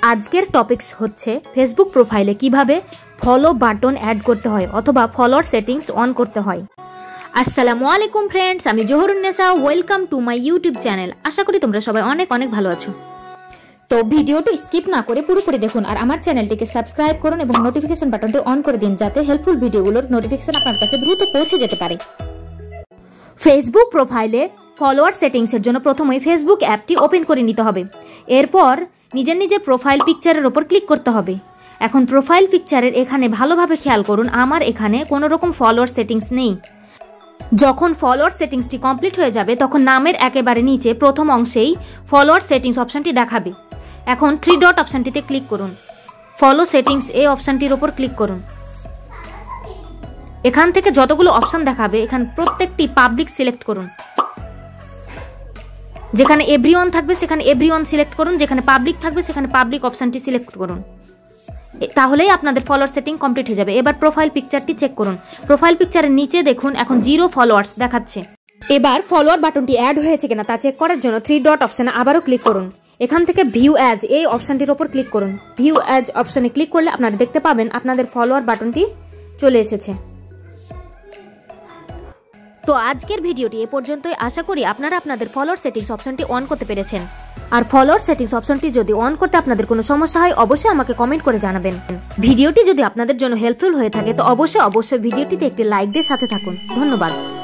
আজকের টপিকস হচ্ছে ফেসবুক প্রোফাইলে কিভাবে ফলো বাটন অ্যাড করতে হয় অথবা ফলোয়ার সেটিংস অন করতে হয়। আসসালামু আলাইকুম ফ্রেন্ডস, আমি Zohrunnesa. Welcome to my YouTube channel. আশা করি তোমরা সবাই অনেক অনেক ভালো আছো। তো ভিডিওটি স্কিপ না করে পুরোপুরি দেখুন আর আমার চ্যানেলটিকে সাবস্ক্রাইব করুন এবং নোটিফিকেশন বাটনটি অন করে দিন যাতে হেল্পফুল ভিডিওগুলোর নোটিফিকেশন আপনার কাছে দ্রুত পৌঁছে যেতে পারে। ফেসবুক প্রোফাইলে ফলোয়ার সেটিংসের জন্য প্রথমেই ফেসবুক অ্যাপটি ওপেন করে নিতে হবে। এরপর নিজের প্রোফাইল পিকচারের ওপর ক্লিক করতে হবে। এখন প্রোফাইল পিকচারের এখানে ভালোভাবে খেয়াল করুন, আমার এখানে কোনো রকম ফলোয়ার সেটিংস নেই। যখন ফলোয়ার সেটিংসটি কমপ্লিট হয়ে যাবে তখন নামের একেবারে নিচে প্রথম অংশেই ফলোয়ার সেটিংস অপশানটি দেখাবে। এখন 3 ডট অপশানটিতে ক্লিক করুন, ফলো সেটিংস এই অপশানটির ওপর ক্লিক করুন। এখান থেকে যতগুলো অপশান দেখাবে এখানে প্রত্যেকটি পাবলিক সিলেক্ট করুন। যেখানে এভরিওয়ান থাকবে সেখানে এভরিওয়ান সিলেক্ট করুন, যেখানে পাবলিক থাকবে সেখানে পাবলিক অপশানটি সিলেক্ট করুন। তাহলেই আপনাদের ফলোয়ার সেটিং কমপ্লিট হয়ে যাবে। এবার প্রোফাইল পিকচারটি চেক করুন। প্রোফাইল পিকচারের নিচে দেখুন এখন 0 ফলোয়ার্স দেখাচ্ছে। এবার ফলোয়ার বাটনটি অ্যাড হয়েছে কিনা তা চেক করার জন্য 3 ডট অপশানে আবারও ক্লিক করুন। এখান থেকে ভিউ অ্যাজ এই অপশানটির ওপর ক্লিক করুন। ভিউ অ্যাজ অপশানে ক্লিক করলে আপনারা দেখতে পাবেন আপনাদের ফলোয়ার বাটনটি চলে এসেছে। তো আজকের ভিডিওটি এ পর্যন্তই। আশা করি আপনারা আপনাদের ফলোয়ার সেটিংস অপশনটি অন করতে পেরেছেন। আর ফলোয়ার সেটিংস অপশনটি যদি অন করতে আপনাদের কোনো সমস্যা হয় অবশ্যই আমাকে কমেন্ট করে জানাবেন। ভিডিওটি যদি আপনাদের জন্য হেল্পফুল হয়ে থাকে তো অবশ্যই ভিডিওটিতে একটি লাইক দিয়ে সাথে থাকুন। ধন্যবাদ।